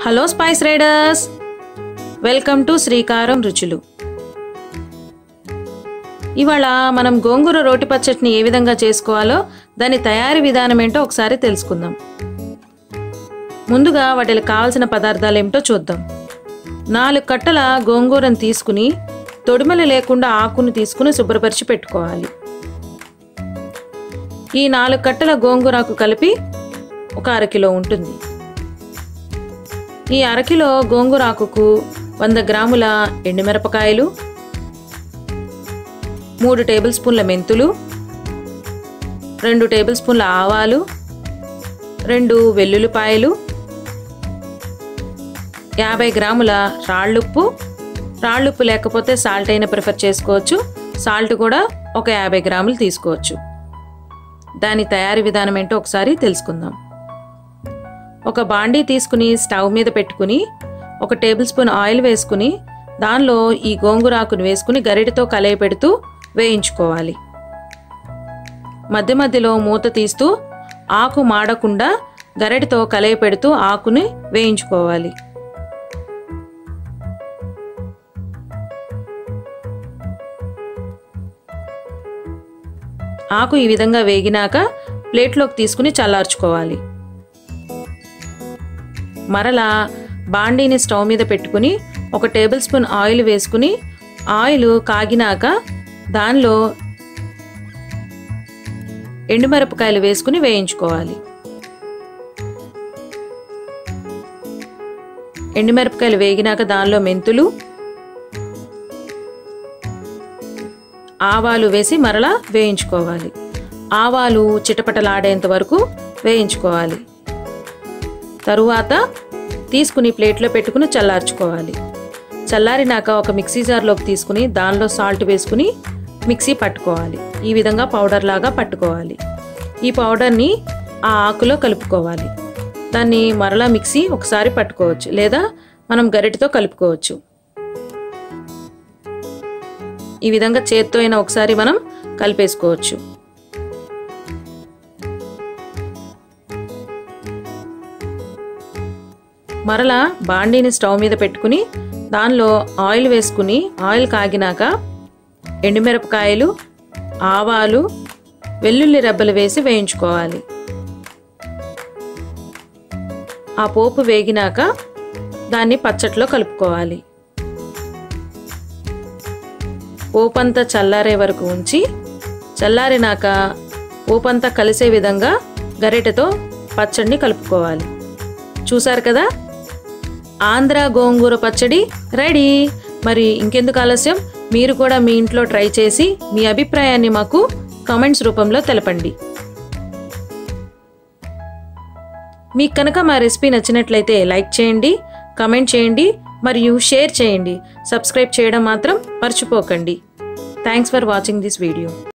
Hello spice riders, welcome to Srikaram Ruchulu. ఇవాళ మనం గోంగూర రోటి పచ్చడిని ఏ విధంగా చేసుకోవాలో దాని తయారీ విధానం ఏంటో ఒకసారి తెలుసుకుందాం. ముందుగా వాటికి కావాల్సిన పదార్థాలు ఏమిటో చూద్దాం. 4 కట్టల గోంగూరను తీసుకుని తొడిమలు లేకుండా ఆకును తీసుకుని శుభ్రపరిచి పెట్టుకోవాలి. ఈ 4 కట్టల గోంగూరకు కలిపి ఒక అరకిలో ఉంటుంది. ఈ అరకిలో గోంగూరాకుకు 100 గ్రాముల ఎండుమిరపకాయలు, 3 టేబుల్ స్పూన్ల మెంతులు, 2 టేబుల్ స్పూన్ల ఆవాలు, 2 వెల్లుల్లిపాయలు, 50 గ్రాముల రాళ్ళుప్పు. రాళ్ళుప్పు లేకపోతే సాల్ట్ అయినా ప్రిఫర్ చేసుకోవచ్చు. సాల్ట్ కూడా ఒక 50 గ్రాములు తీసుకోవచ్చు. దాని తయారీ విధానం ఏంటో ఒకసారి తెలుసుకుందాం. ఒక బాండీ తీసుకుని స్టవ్ మీద పెట్టుకుని 1 టేబుల్ స్పూన్ ఆయిల్ వేసుకుని దానిలో ఈ గోంగూరాకును వేసుకుని గరిటెతో కలయి పెడుతూ వేయించుకోవాలి. మధ్య మధ్యలో మూత తీస్తూ ఆకు మాడకుండా గరిటెతో కలయి పెడుతూ ఆకుని వేయించుకోవాలి. ఆకు ఈ విధంగా వేగినాక ప్లేట్లోకి తీసుకుని చల్లార్చుకోవాలి. మరలా బాండీని స్టవ్ మీద పెట్టుకుని 1 టేబుల్ స్పూన్ ఆయిల్ వేసుకుని ఆయిల్ కాగినాక దానిలో ఎండుమిరపకాయలు వేసుకుని వేయించుకోవాలి. ఎండుమిరపకాయలు వేగినాక దానిలో మెంతులు, ఆవాలు వేసి మరలా వేయించుకోవాలి. ఆవాలు చిటపటలాడేంత వరకు వేయించుకోవాలి. తరువాత తీసుకుని ప్లేట్లో పెట్టుకుని చల్లార్చుకోవాలి. చల్లారినాక ఒక మిక్సీ జార్లోకి తీసుకుని దానిలో సాల్ట్ వేసుకుని మిక్సీ పట్టుకోవాలి. ఈ విధంగా పౌడర్ లాగా పట్టుకోవాలి. ఈ పౌడర్ని ఆ ఆకులో కలుపుకోవాలి. దాన్ని మరలా మిక్సీ ఒకసారి పట్టుకోవచ్చు, లేదా మనం గరిటెతో కలుపుకోవచ్చు. ఈ విధంగా చేత్తో అయినా ఒకసారి మనం కలిపేసుకోవచ్చు. మరలా బాండీని స్టవ్ మీద పెట్టుకుని దానిలో ఆయిల్ వేసుకుని ఆయిల్ కాగినాక ఎండుమిరపకాయలు, ఆవాలు, వెల్లుల్లి రెబ్బలు వేసి వేయించుకోవాలి. ఆ పోపు వేగినాక దాన్ని పచ్చట్లో కలుపుకోవాలి. పోపంతా చల్లారే వరకు ఉంచి చల్లారినాక పోపంతా కలిసే విధంగా గరిటెతో పచ్చడిని కలుపుకోవాలి. చూసారు కదా, ఆంధ్ర గోంగూర పచ్చడి రెడీ. మరి ఇంకెందుకు ఆలస్యం, మీరు కూడా మీ ఇంట్లో ట్రై చేసి మీ అభిప్రాయాన్ని మాకు కామెంట్స్ రూపంలో తెలపండి. మీకు కనుక మా రెసిపీ నచ్చినట్లయితే లైక్ చేయండి, కామెంట్ చేయండి మరియు షేర్ చేయండి. సబ్స్క్రైబ్ చేయడం మాత్రం మర్చిపోకండి. Thanks for watching this video.